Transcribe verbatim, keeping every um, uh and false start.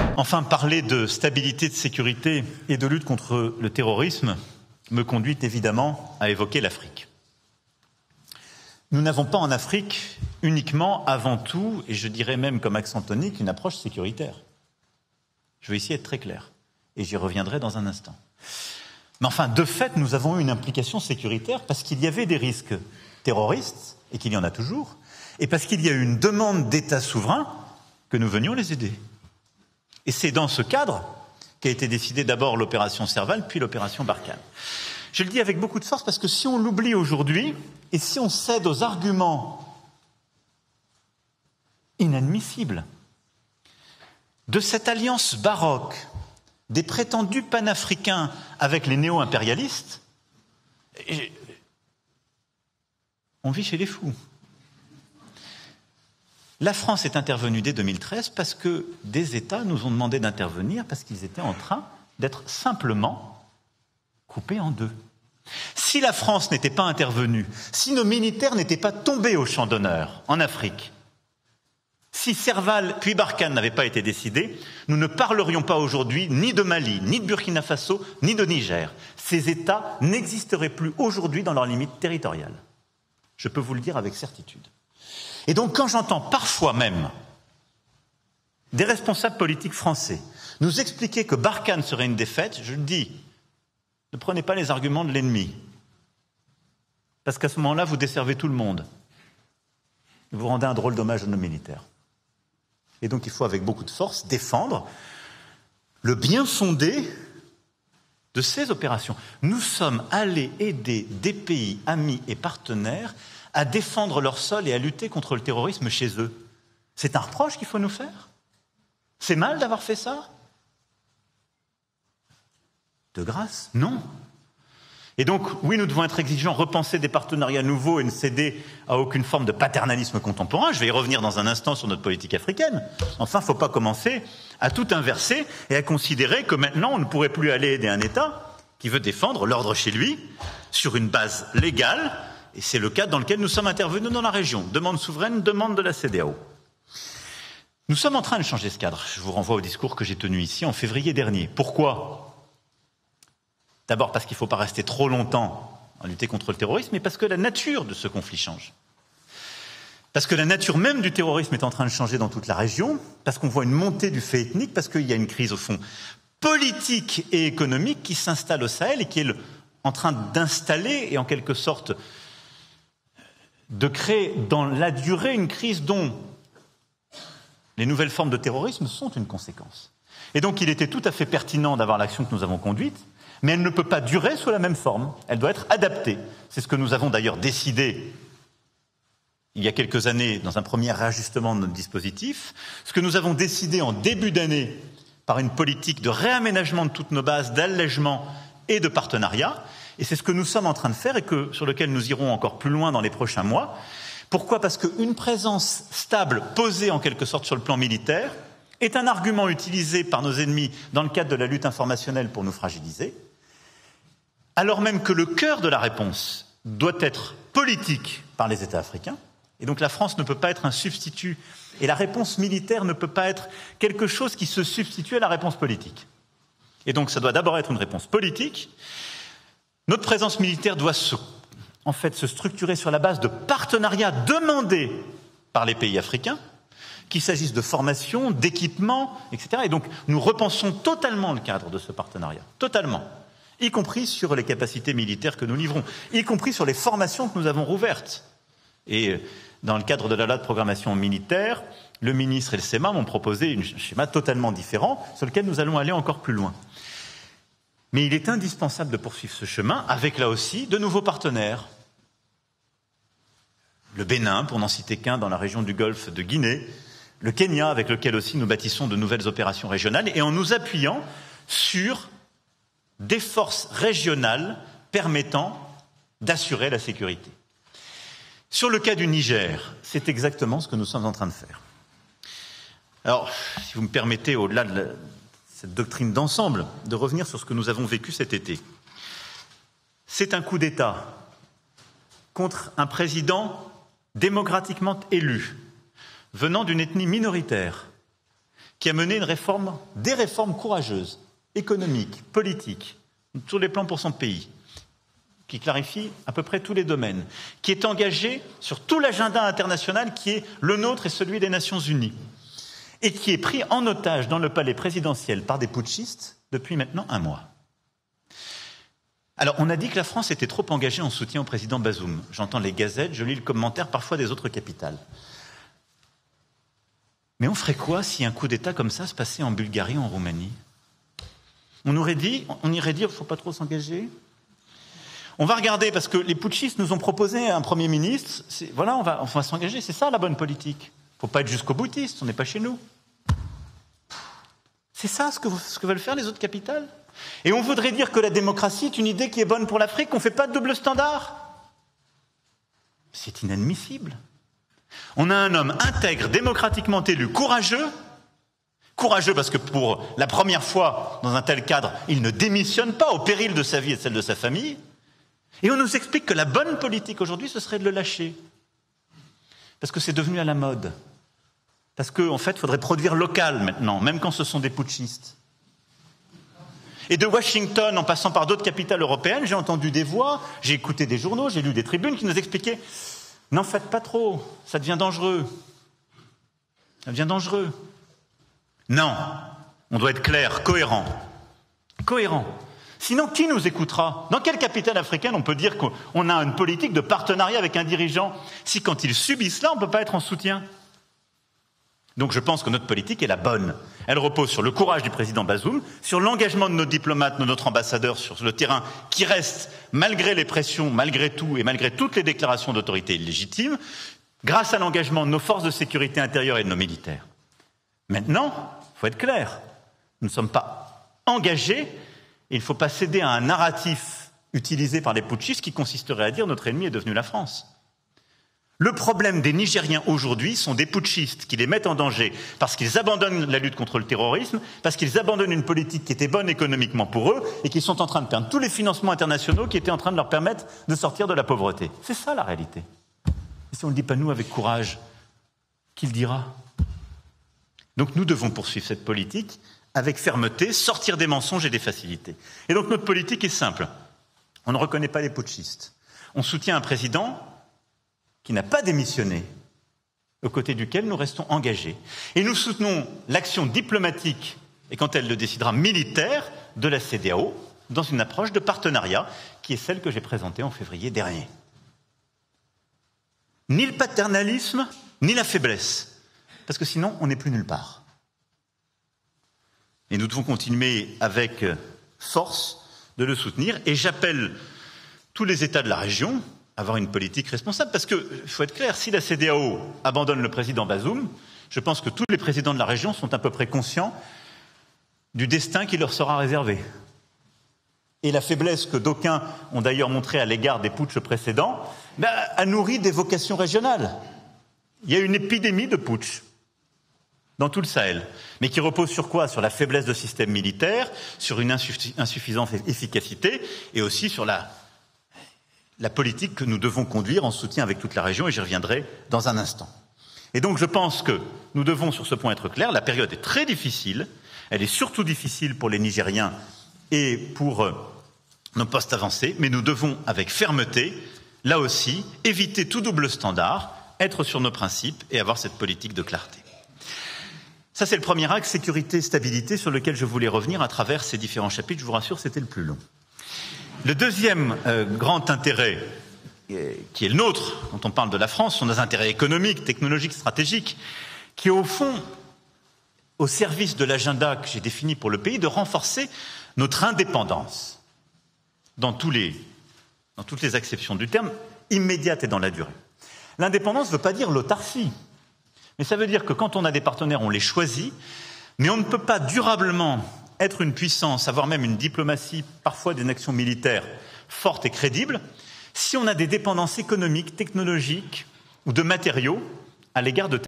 Enfin, parler de stabilité, de sécurité et de lutte contre le terrorisme me conduit évidemment à évoquer l'Afrique. Nous n'avons pas en Afrique uniquement, avant tout, et je dirais même comme accent tonique, une approche sécuritaire. Je vais ici être très clair, et j'y reviendrai dans un instant. Mais enfin, de fait, nous avons eu une implication sécuritaire parce qu'il y avait des risques terroristes, et qu'il y en a toujours, et parce qu'il y a eu une demande d'État souverain que nous venions les aider. Et c'est dans ce cadre qu'a été décidée d'abord l'opération Serval, puis l'opération Barkhane. Je le dis avec beaucoup de force parce que si on l'oublie aujourd'hui, et si on cède aux arguments inadmissibles de cette alliance baroque des prétendus panafricains avec les néo-impérialistes, on vit chez les fous. La France est intervenue dès deux mille treize parce que des États nous ont demandé d'intervenir parce qu'ils étaient en train d'être simplement coupés en deux. Si la France n'était pas intervenue, si nos militaires n'étaient pas tombés au champ d'honneur en Afrique, si Serval puis Barkhane n'avaient pas été décidés, nous ne parlerions pas aujourd'hui ni de Mali, ni de Burkina Faso, ni de Niger. Ces États n'existeraient plus aujourd'hui dans leurs limites territoriales. Je peux vous le dire avec certitude. Et donc quand j'entends parfois même des responsables politiques français nous expliquer que Barkhane serait une défaite, je le dis, ne prenez pas les arguments de l'ennemi. Parce qu'à ce moment-là, vous desservez tout le monde. Vous rendez un drôle d'hommage à nos militaires. Et donc il faut avec beaucoup de force défendre le bien fondé de ces opérations. Nous sommes allés aider des pays amis et partenaires à défendre leur sol et à lutter contre le terrorisme chez eux. C'est un reproche qu'il faut nous faire? C'est mal d'avoir fait ça? De grâce, non. Et donc, oui, nous devons être exigeants, repenser des partenariats nouveaux et ne céder à aucune forme de paternalisme contemporain. Je vais y revenir dans un instant sur notre politique africaine. Enfin, il ne faut pas commencer à tout inverser et à considérer que maintenant, on ne pourrait plus aller aider un État qui veut défendre l'ordre chez lui sur une base légale. Et c'est le cadre dans lequel nous sommes intervenus dans la région. Demande souveraine, demande de la C D A O. Nous sommes en train de changer ce cadre. Je vous renvoie au discours que j'ai tenu ici en février dernier. Pourquoi ? D'abord parce qu'il ne faut pas rester trop longtemps à lutter contre le terrorisme, mais parce que la nature de ce conflit change. Parce que la nature même du terrorisme est en train de changer dans toute la région, parce qu'on voit une montée du fait ethnique, parce qu'il y a une crise au fond politique et économique qui s'installe au Sahel et qui est le, en train d'installer et en quelque sorte de créer dans la durée une crise dont les nouvelles formes de terrorisme sont une conséquence. Et donc il était tout à fait pertinent d'avoir l'action que nous avons conduite, mais elle ne peut pas durer sous la même forme, elle doit être adaptée. C'est ce que nous avons d'ailleurs décidé il y a quelques années dans un premier réajustement de notre dispositif, ce que nous avons décidé en début d'année par une politique de réaménagement de toutes nos bases, d'allègement et de partenariat, et c'est ce que nous sommes en train de faire et que, sur lequel nous irons encore plus loin dans les prochains mois. Pourquoi ? Parce qu'une présence stable, posée en quelque sorte sur le plan militaire, est un argument utilisé par nos ennemis dans le cadre de la lutte informationnelle pour nous fragiliser, alors même que le cœur de la réponse doit être politique par les États africains, et donc la France ne peut pas être un substitut, et la réponse militaire ne peut pas être quelque chose qui se substitue à la réponse politique. Et donc ça doit d'abord être une réponse politique. Notre présence militaire doit se, en fait, se structurer sur la base de partenariats demandés par les pays africains, qu'il s'agisse de formation, d'équipement, et cetera. Et donc, nous repensons totalement le cadre de ce partenariat, totalement, y compris sur les capacités militaires que nous livrons, y compris sur les formations que nous avons rouvertes. Et dans le cadre de la loi de programmation militaire, le ministre et le S E M A m'ont proposé un schéma totalement différent, sur lequel nous allons aller encore plus loin. Mais il est indispensable de poursuivre ce chemin avec, là aussi, de nouveaux partenaires. Le Bénin, pour n'en citer qu'un, dans la région du Golfe de Guinée, le Kenya, avec lequel aussi nous bâtissons de nouvelles opérations régionales, et en nous appuyant sur des forces régionales permettant d'assurer la sécurité. Sur le cas du Niger, c'est exactement ce que nous sommes en train de faire. Alors, si vous me permettez, au-delà de la, cette doctrine d'ensemble, de revenir sur ce que nous avons vécu cet été. C'est un coup d'État contre un président démocratiquement élu, venant d'une ethnie minoritaire, qui a mené une réforme, des réformes courageuses, économiques, politiques, sur les plans pour son pays, qui clarifie à peu près tous les domaines, qui est engagé sur tout l'agenda international qui est le nôtre et celui des Nations Unies, et qui est pris en otage dans le palais présidentiel par des putschistes depuis maintenant un mois. Alors, on a dit que la France était trop engagée en soutien au président Bazoum. J'entends les gazettes, je lis le commentaire parfois des autres capitales. Mais on ferait quoi si un coup d'État comme ça se passait en Bulgarie ou en Roumanie? On aurait dit, on irait dire, il ne faut pas trop s'engager. On va regarder, parce que les putschistes nous ont proposé un Premier ministre. Voilà, on va, on va s'engager, c'est ça la bonne politique. Il ne faut pas être jusqu'au boutiste, on n'est pas chez nous. C'est ça ce que, ce que veulent faire les autres capitales. Et on voudrait dire que la démocratie est une idée qui est bonne pour l'Afrique, qu'on ne fait pas de double standard. C'est inadmissible. On a un homme intègre, démocratiquement élu, courageux, courageux parce que pour la première fois dans un tel cadre, il ne démissionne pas au péril de sa vie et de celle de sa famille, et on nous explique que la bonne politique aujourd'hui, ce serait de le lâcher. Parce que c'est devenu à la mode. Parce qu'en en fait, il faudrait produire local maintenant, même quand ce sont des putschistes. Et de Washington, en passant par d'autres capitales européennes, j'ai entendu des voix, j'ai écouté des journaux, j'ai lu des tribunes qui nous expliquaient « N'en faites pas trop, ça devient dangereux. Ça devient dangereux. » Non, on doit être clair, cohérent. Cohérent. Sinon, qui nous écoutera? Dans quelle capitale africaine on peut dire qu'on a une politique de partenariat avec un dirigeant si quand ils subissent là, on ne peut pas être en soutien? Donc je pense que notre politique est la bonne. Elle repose sur le courage du président Bazoum, sur l'engagement de nos diplomates, de notre ambassadeur sur le terrain, qui reste, malgré les pressions, malgré tout, et malgré toutes les déclarations d'autorité illégitimes, grâce à l'engagement de nos forces de sécurité intérieure et de nos militaires. Maintenant, il faut être clair, nous ne sommes pas engagés, et il ne faut pas céder à un narratif utilisé par les putschistes qui consisterait à dire notre ennemi est devenu la France. Le problème des Nigériens aujourd'hui sont des putschistes qui les mettent en danger parce qu'ils abandonnent la lutte contre le terrorisme, parce qu'ils abandonnent une politique qui était bonne économiquement pour eux et qui sont en train de perdre tous les financements internationaux qui étaient en train de leur permettre de sortir de la pauvreté. C'est ça la réalité. Et si on ne le dit pas nous avec courage, qui le dira? Donc nous devons poursuivre cette politique avec fermeté, sortir des mensonges et des facilités. Et donc notre politique est simple. On ne reconnaît pas les putschistes. On soutient un président qui n'a pas démissionné, aux côtés duquel nous restons engagés. Et nous soutenons l'action diplomatique, et quand elle le décidera, militaire, de la C E D E A O, dans une approche de partenariat, qui est celle que j'ai présentée en février dernier. Ni le paternalisme, ni la faiblesse, parce que sinon, on n'est plus nulle part. Et nous devons continuer avec force de le soutenir, et j'appelle tous les États de la région avoir une politique responsable, parce qu'il faut être clair, si la C E D E A O abandonne le président Bazoum, je pense que tous les présidents de la région sont à peu près conscients du destin qui leur sera réservé. Et la faiblesse que d'aucuns ont d'ailleurs montrée à l'égard des putschs précédents ben, a nourri des vocations régionales. Il y a une épidémie de putsch dans tout le Sahel, mais qui repose sur quoi? Sur la faiblesse de système militaire, sur une insuffisante efficacité, et aussi sur la la politique que nous devons conduire en soutien avec toute la région, et j'y reviendrai dans un instant. Et donc je pense que nous devons sur ce point être clairs, la période est très difficile, elle est surtout difficile pour les Nigériens et pour euh, nos postes avancés, mais nous devons avec fermeté, là aussi, éviter tout double standard, être sur nos principes et avoir cette politique de clarté. Ça c'est le premier axe, sécurité, stabilité, sur lequel je voulais revenir à travers ces différents chapitres, je vous rassure, c'était le plus long. Le deuxième euh, grand intérêt, euh, qui est le nôtre, quand on parle de la France, sont nos intérêts économiques, technologiques, stratégiques, qui est au fond au service de l'agenda que j'ai défini pour le pays, de renforcer notre indépendance, dans, tous les, dans toutes les acceptions du terme, immédiate et dans la durée. L'indépendance ne veut pas dire l'autarcie, mais ça veut dire que quand on a des partenaires, on les choisit, mais on ne peut pas durablement être une puissance, avoir même une diplomatie, parfois d'une action militaire forte et crédible, si on a des dépendances économiques, technologiques ou de matériaux à l'égard de